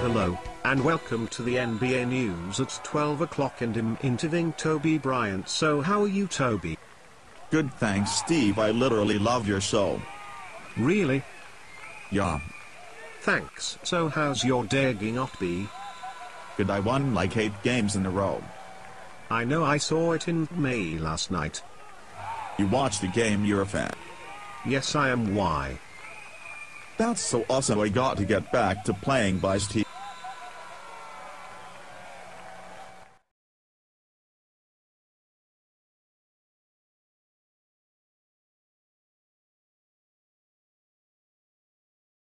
Hello, and welcome to the NBA News at 12 o'clock, and I'm interviewing Toby Bryant. So how are you, Toby? Good, thanks, Steve. I literally love your show. Really? Yeah. Thanks. So how's your day going off, B? Good, I won like 8 games in a row. I know, I saw it in May last night. You watched the game, you're a fan. Yes, I am. Why? That's so awesome. I got to get back to playing by Steve.